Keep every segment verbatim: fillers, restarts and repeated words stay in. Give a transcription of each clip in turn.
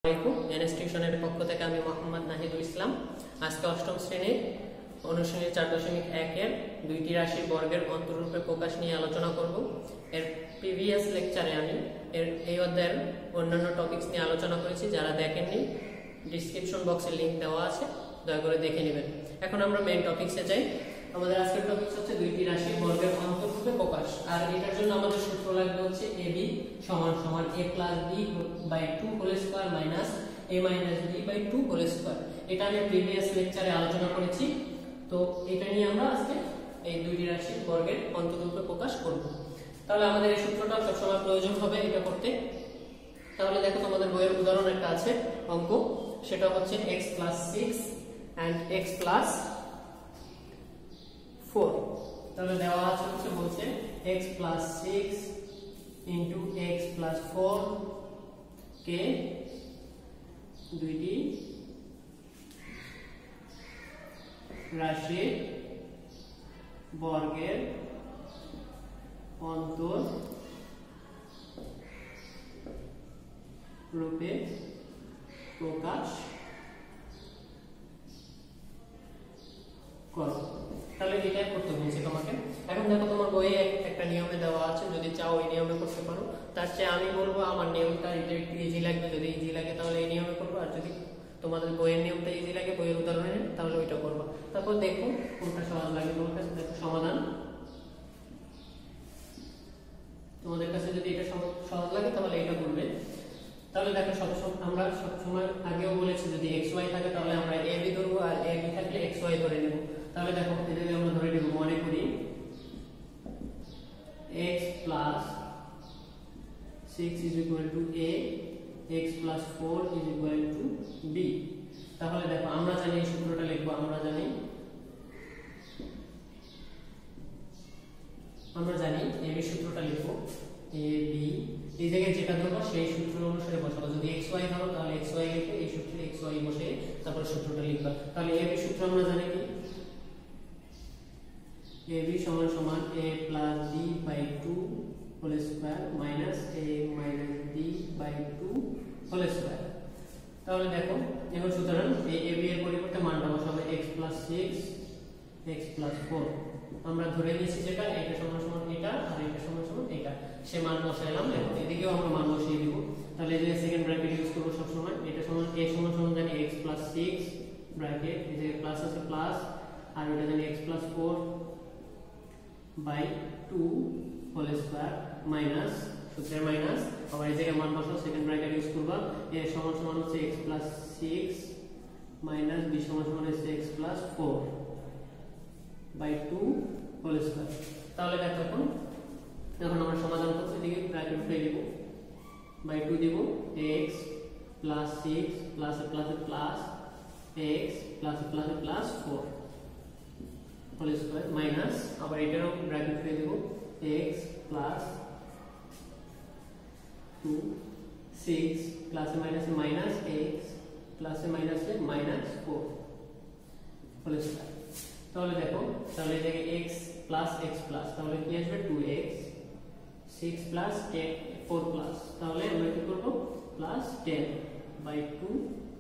NS টিউশনের পক্ষ থেকে আমি মোহাম্মদ নাহিদুল ইসলাম। আজকে অষ্টম শ্রেণীর অনুশীলনী চার দশমিক একের দুইটি রাশির বর্গের অন্তরূপে প্রকাশ নিয়ে আলোচনা করব। এর প্রিভিয়াস লেকচারে আমি এর এই অধ্যায়ের অন্যান্য টপিকস নিয়ে আলোচনা করেছি। যারা দেখেননি ডিসক্রিপশন বক্সে লিংক দেওয়া আছে, দয়া করে দেখে নেবেন। এখন আমরা মেইন টপিকসে যাই। আমাদের আজকের টপিক হচ্ছে দুইটি রাশির বর্গের অন্তরূপে প্রকাশ। আর এটার জন্য আমাদের সূত্র লাগবে হচ্ছে এ বি সমান সমান A plus B by two whole square minus A minus B by two whole square. এটা আমি প্রিভিয়াস লেকচারে আলোচনা করেছি। তো এটা নিয়ে আমরা আজকে এই দুইটি রাশির বর্গের অন্তরূপে প্রকাশ করব। তাহলে আমাদের এই সূত্রটা সবসময় প্রয়োজন হবে এটা করতে। তাহলে দেখো, তোমাদের বইয়ের উদাহরণ একটা আছে অঙ্ক, সেটা হচ্ছে x plus six and x plus four. তাহলে দেওয়া আছে হচ্ছে বলছে x plus six into x plus four কে দুইটি রাশির বর্গের অন্তর রূপে প্রকাশ করো। তাহলে এটাই করতে বলছি তোমাকে। এখন দেখো, তোমার বইয়ে একটা নিয়মে দেওয়া আছে, যদি চাও এই নিয়মে করতে পারো। তার চেয়ে আমি বলবো আমার নিয়মটা এটা একটু ইজি লাগবে। যদি ইজি লাগে তাহলে এই নিয়মে করবো, আর যদি তোমাদের বইয়ের নিয়মটা ইজি লাগে বইয়ের উদাহরণে তাহলে ওইটা করবো। তারপর দেখো কোনটা সহজ লাগে তোমার কাছে। দেখো সমাধান, তোমাদের কাছে যদি এটা সহজ লাগে তাহলে এটা করবে। তাহলে দেখো, সবসময় আমরা সবসময় আগেও বলেছি যদি এক্স ওয়াই থাকে তাহলে আমরা এ বি ধরবো, আর এ বি থাকলে এক্স ওয়াই ধরে নেব। তাহলে দেখো, এটাকে আমরা ধরে নেব, মনে করি x plus six is equal to a, x plus four is equal to b। তাহলে দেখো, আমরা জানি এই সূত্রটা লিখবো। আমরা জানি আমরা জানি a b সূত্রটা লিখবো। a b এই জায়গায় যেটা ধরবো সেই সূত্র অনুসারে বসাবো। যদি xy ধরো তাহলে xy লিখে এই সূত্রে xy বসে তারপর সূত্রটা লিখবা। তাহলে a b সূত্র আমরা জানি কি, a b সমান সমান a plus b by two whole square minus a minus b by two whole square. তাহলে দেখো, এখন সুতরাং এই a b এর পরিবর্তে মানটা বসাবো x plus six x plus four. আমরা ধরে নিয়েছি যেটা এটা সমান সমান এটা আর এটা সমান সমান এটা, সে মান বসাইলাম। এখন এদিকেও আমরা মান বসিয়ে দিব। তাহলে এই যে সেকেন্ড ব্র্যাকেট ইউজ করব সব সময়। এটা সমান a সমান সমান জানি x প্লাস সিক্স ব্র্যাকেট, এই যে প্লাস আছে প্লাস, আর এটা জানি x plus four by two whole square minus সূত্রের মাইনাস, আবার এই জায়গায় মান বসাও, সেকেন্ড ব্র্যাকেট ইউজ করবা। a সমান সমান হচ্ছে x plus six minus b সমান সমান হচ্ছে x plus four by two whole square. তাহলে দেখো, এখন এখন আমরা সমাধান করতে দিকে ব্র্যাকেট উঠে দেব, বাই টু দেব x plus six plus plus plus x plus plus plus four whole square minus, আবার এটারও ব্র্যাকেট উঠে দেব x plus two six plus minus minus x plus minus minus four whole square. তাহলে দেখো, তাহলে এই জায়গায় x প্লাস x প্লাস, তাহলে কি আসবে two X, six plus four plus, তাহলে আমরা কি করব plus ten by two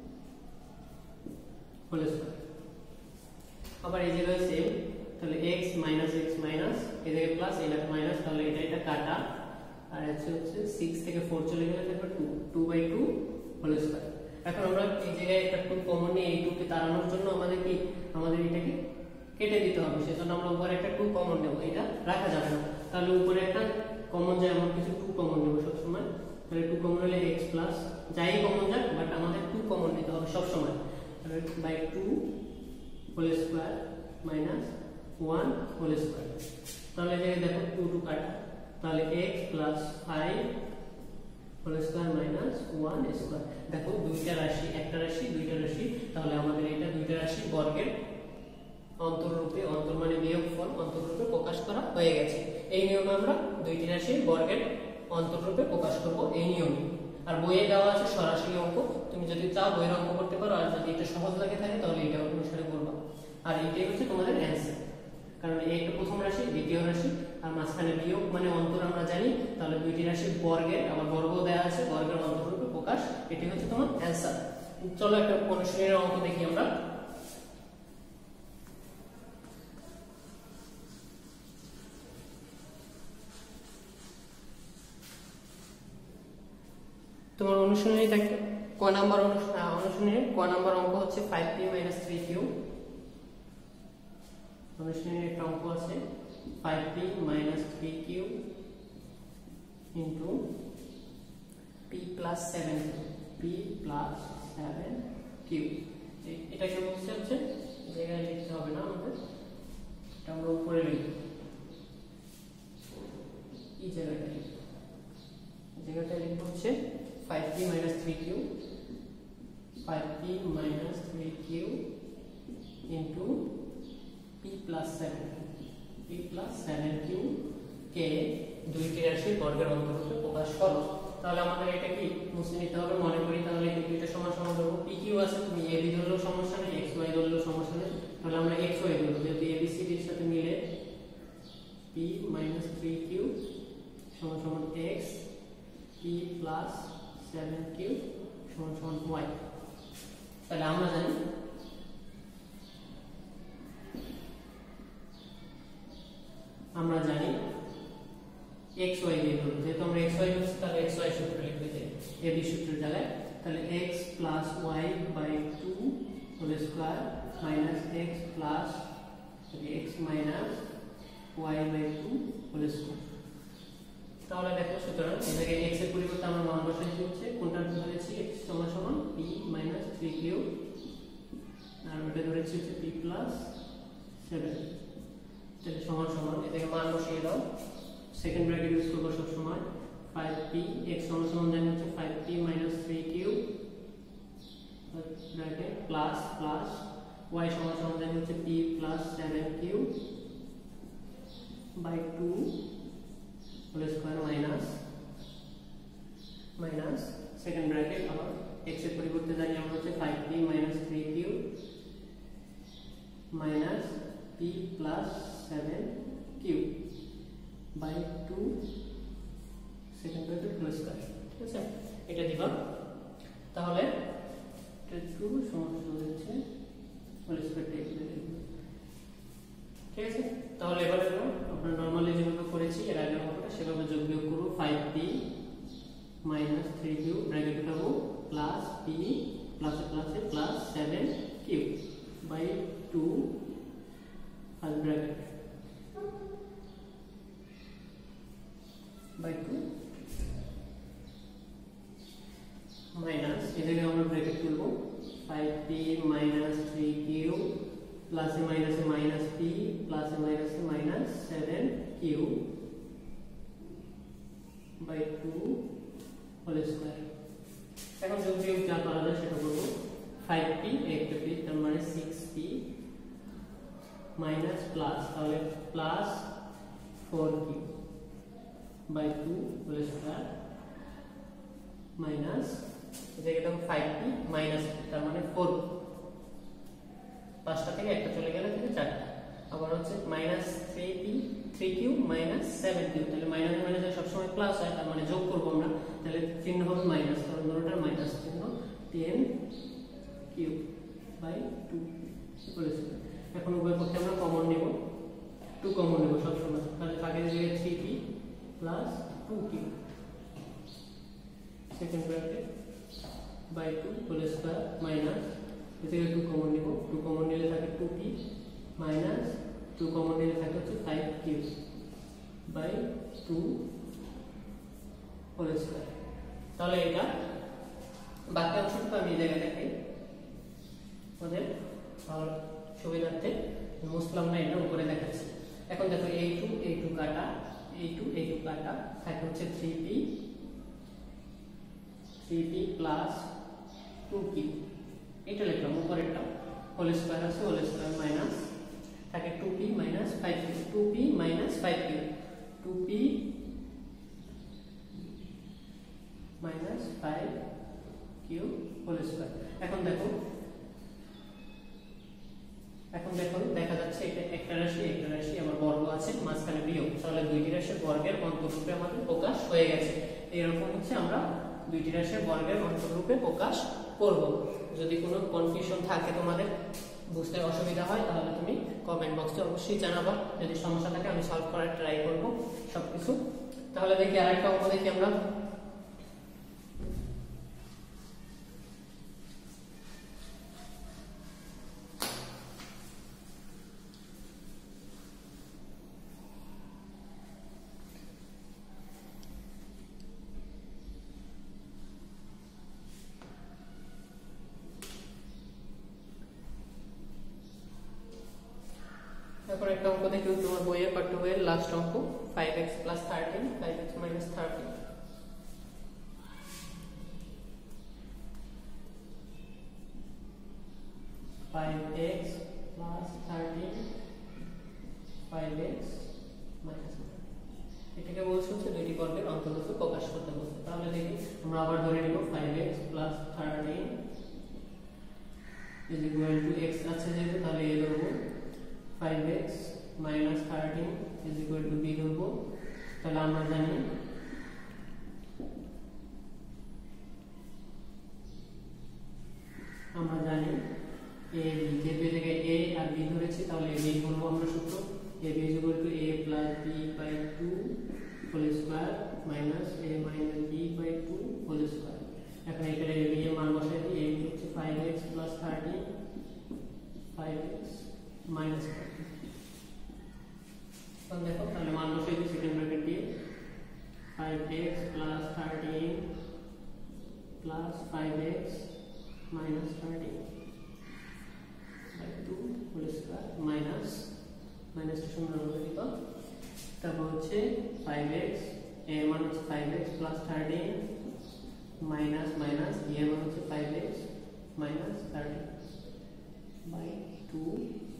whole square. আবার এই জায়গায় সেম, তাহলে x মাইনাস x মাইনাস, এই জায়গায় প্লাস এটা মাইনাস, তাহলে এটা এটা কাটা, আর হচ্ছে হচ্ছে সিক্স থেকে ফোর চলে গেলে তারপর two two by two whole square. এখন আমরা এই জায়গায় একটা টু কমন নিয়ে এই টু কে তাড়ানোর জন্য আমাদের কি আমাদের এটাকে কেটে দিতে হবে। সেজন্য আমরা উপরে একটা টু কমন নেব, এটা রাখা যাবে না। তাহলে উপরে একটা কমন যায়, এমন কিছু টু কমন নেব সবসময়। তাহলে টু কমন হলে x প্লাস যাই কমন যাক, বাট আমাদের টু কমন নিতে হবে সবসময়। তাহলে by two whole square minus one whole square. তাহলে এই জায়গায় দেখো টু টু কাটা, তাহলে x plus five whole square minus one square. দেখো, দুইটা রাশি, একটা রাশি দুইটা রাশি, তাহলে আমাদের এটা দুইটা রাশি বর্গের অন্তররূপে, অন্তর মানে বিয়োগফল, অন্তররূপে প্রকাশ করা হয়ে গেছে। এই নিয়মে আমরা দুইটি রাশির বর্গের অন্তররূপে প্রকাশ করব, এই নিয়মে। আর বইয়ে দেওয়া আছে সরাসরি অঙ্ক, তুমি যদি চাও বইয়ের অঙ্ক করতে পারো, আর যদি এটা সহজ লাগে থাকে তাহলে এটা অনুসারে করবা। আর এইটাই হচ্ছে তোমাদের অ্যান্সার, কারণ এই একটা প্রথম রাশি, দ্বিতীয় রাশি, আর মাঝখানে বিয়োগ মানে অন্তর আমরা জানি। তাহলে দুইটি রাশির বর্গের, আবার বর্গ দেওয়া আছে, বর্গের অন্তররূপে প্রকাশ প্রকাশ, এটি হচ্ছে তোমার অ্যান্সার। চলো একটা অনুশীলনের অঙ্ক দেখি আমরা। তোমার অনুশীলনী ক নাম্বার অনুশীলনের ক নাম্বার অঙ্ক হচ্ছে five P minus three Q. অনুশীলনের একটা অঙ্ক আছে five P minus three Q into P plus seven P plus seven Q. এটাকে বলছে হচ্ছে জায়গায় লিখতে হবে না আমাদের, এটা আমরা উপরে লিখব। এই জায়গাটা লিখব, জায়গাটা লিখব হচ্ছে five P minus three Q five P minus three Q into P plus seven P plus seven Q কে দুইটি রাশির বর্গের অন্তর্ভুক্ত প্রকাশ করো। তাহলে আমাদের এটা কি মুছে নিতে হবে, মনে করি। তাহলে এই দুইটা সমান সমান করবো। পি কিউ আছে, তুমি এ বি ধরলেও সমস্যা নেই, এক্স ওয়াই ধরলেও সমস্যা নেই। তাহলে আমরা এক্স ওয়াই ধরবো, যেহেতু এ বি সি ডির সাথে মিলে পি মাইনাস থ্রি কিউ সমান সমান x, p plus seven q সমান সমান ওয়াই। তাহলে আমরা জানি আমরা জানি এক্স ওয়াই দিয়ে ধরবো, যেহেতু আমরা এক্স ওয়াই ধরছি তাহলে এক্স ওয়াই সূত্র লিখতে চাই এ বি সূত্রের জায়গায়। তাহলে x plus y by two whole square minus x plus x minus y by two whole square. তাহলে দেখো, সুতরাং এই জায়গায় x এর পরিবর্তে আমরা মান বসাইছি হচ্ছে কোনটা ধরেছি x সমান সমান p মাইনাস থ্রি কিউ, আর ওটা ধরেছি হচ্ছে p প্লাস সেভেন। তাহলে সমান সমান এটাকে মান বসিয়ে দাও, সেকেন্ড ব্র্যাকেট ইউজ করব সব সময়। ফাইভ পি x সমান সমান জানি হচ্ছে five P minus three q bracket plus plus y সমান সমান জানি হচ্ছে p plus seven q by two whole square minus minus second bracket আবার x এর পরিবর্তে জানি আমরা হচ্ছে five P minus three q minus p plus seven q by two second bracket whole square. ঠিক আছে, এটা দিবা। তাহলে টু সমান হচ্ছে হোল স্কয়ার টেক। ঠিক আছে, তাহলে এবারে আমরা নরমালি যেভাবে করেছি এর আগের অঙ্কটা সেভাবে যোগ বিয়োগ করব। Five P minus three q bracket উঠাবো প্লাস পি প্লাসে প্লাসে plus seven q by two first bracket by two minus এখানে আমরা ব্র্যাকেট তুলব five P minus three q প্লাসে মাইনাসে মাইনাস পি প্লাসে মাইনাসে minus seven q by two whole square. এখন যোগ বিয়োগ যা করা যায় সেটা করবো। ফাইভ পি একটা পি তার মানে সিক্স পি মাইনাস প্লাস তাহলে plus four q by two whole square minus এদিকে দেখো ফাইভ পি মাইনাস তার মানে ফোর, পাঁচটা থেকে একটা চলে গেলে থেকে চারটা। আবার হচ্ছে minus three p three q minus seven q, তাহলে মাইনাস মাইনাস সবসময় প্লাস হয়, তার মানে যোগ করবো আমরা। তাহলে চিহ্ন হবে মাইনাস, কারণ দুটোটার মাইনাস চিহ্ন। Ten q by two. এখন উভয় পক্ষে আমরা কমন নেব, টু কমন নেব সবসময়। তাহলে থাকে জায়গায় three p plus two q second bracket by two whole square minus এদিকে টু কমন নিব, টু কমন নিলে থাকে two p minus two common নিলে থাকে হচ্ছে five q by two whole square. তাহলে এটা বাকি অংশটুকু আমি এই জায়গায় দেখাই আমাদের সুবিধার্থে, মুসলাম না, এটা উপরে দেখাচ্ছি। এখন দেখো এই টু এই টু কাটা, এই টু এই টু কাটা থাকে হচ্ছে three p three p plus two q, এটা লিখলাম উপরেরটা হোল স্কয়ার আছে, হোল স্কয়ার মাইনাস থাকে two p minus five q, two p minus five q, two p minus five q whole square. এখন দেখো এখন দেখো দেখা যাচ্ছে এটা একটা রাশি একটা রাশি আমার বর্গ আছে, মাঝখানে বিয়োগ, তাহলে দুইটি রাশির বর্গের অন্তরূপে আমাদের প্রকাশ হয়ে গেছে। এরকম হচ্ছে আমরা দুইটি রাশির বর্গের অন্তররূপে প্রকাশ করব। যদি কোনো কনফিউশন থাকে, তোমাদের বুঝতে অসুবিধা হয়, তাহলে তুমি কমেন্ট বক্সে অবশ্যই জানাবা। যদি সমস্যা থাকে আমি সলভ করার ট্রাই করব সবকিছু। তাহলে দেখি আরেকটা অঙ্ক দেখি আমরা। তারপর একটা অঙ্ক দেখি তোমার বইয়ে পাঠ্য বইয়ের লাস্ট অঙ্ক, five x plus thirteen, five x minus thirteen. Five x plus thirteen, five x minus, এটাকে বলছে হচ্ছে দুইটি বর্গের অন্তররূপে প্রকাশ করতে বলছে। তাহলে দেখি আমরা আবার ধরে নিব five x plus thirteen is equal to x আছে যেহেতু, তাহলে a ধরব। Five x minus thirteen is equal to b ধরব। তাহলে আমরা জানি আমরা জানি a b, যেহেতু এটাকে a আর b ধরেছি তাহলে a b বলবো আমরা সূত্র। a b is equal to a plus b by two whole square minus a minus b by two whole square। এখন এখানে a b এর মান বসাই দিই। a হচ্ছে five x plus thirteen, five x minus thirteen. এখন দেখো তাহলে মান বসাই দিই সেকেন্ড ব্র্যাকেট দিয়ে। Five x plus thirteen plus five x minus thirteen by two whole square minus minus two শূন্য হবে দিবা। তারপর হচ্ছে ফাইভ এক্স, a এর মান হচ্ছে five x plus thirteen minus minus b এর মান হচ্ছে five x minus thirteen by two।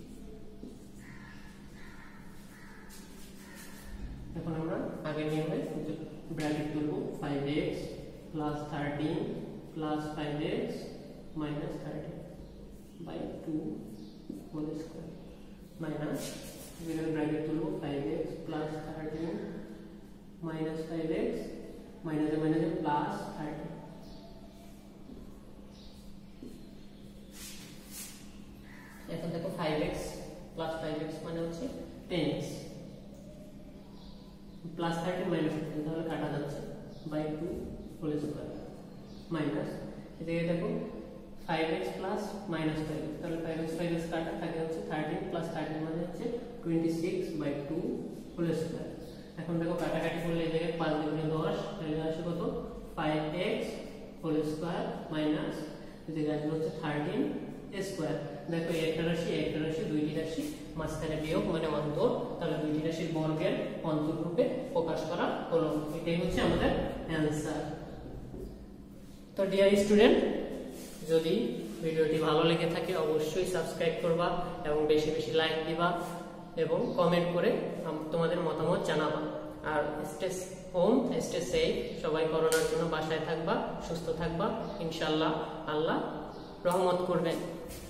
এখন আমরা আগের নিয়মে ব্র্যাকেট করব। Five x plus thirteen plus five x minus thirteen by two whole square minus এখানে ব্র্যাকেট করব। Five x plus thirteen minus five x minus a minus a plus thirteen. এখন দেখো five x plus five x মানে হচ্ছে ten x, plus thirteen minus thirteen তাহলে কাটা যাচ্ছে by two whole square minus এদিকে দেখো five x plus minus five x, তাহলে ফাইভ এক্স ফাইভ এক্স কাটা থাকে হচ্ছে থার্টিন প্লাস থার্টিন মানে হচ্ছে twenty six by two whole square. এখন দেখো কাটাকাটি করলে এই জায়গায় পাঁচ দুগুণে দশ, তাহলে আসে কত five x whole square minus এদিকে আসবে হচ্ছে থার্টিন স্কয়ার। দেখো একটা রাশি একটা রাশি দুইটি রাশি মাঝখানে বিয়োগ মানে অন্তর, তাহলে দুইটি রাশির বর্গের অন্তররূপে প্রকাশ করা হলো। এটাই হচ্ছে আমাদের অ্যানসার। তো ডিয়ার স্টুডেন্ট, যদি ভিডিওটি ভালো লেগে থাকে অবশ্যই সাবস্ক্রাইব করবা এবং বেশি বেশি লাইক দিবা এবং কমেন্ট করে তোমাদের মতামত জানাবা। আর স্টে হোম স্টে সেফ, সবাই করোনার জন্য বাসায় থাকবা, সুস্থ থাকবা, ইনশাআল্লাহ আল্লাহ রহমত করবেন।